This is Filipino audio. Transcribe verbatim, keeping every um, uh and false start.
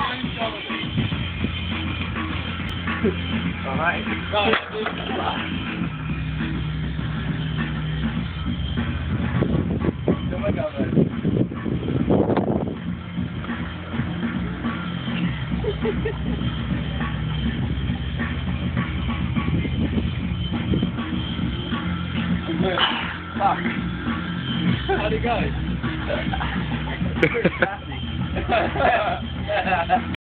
Alright. Don't let go there. Fuck. How'd it go?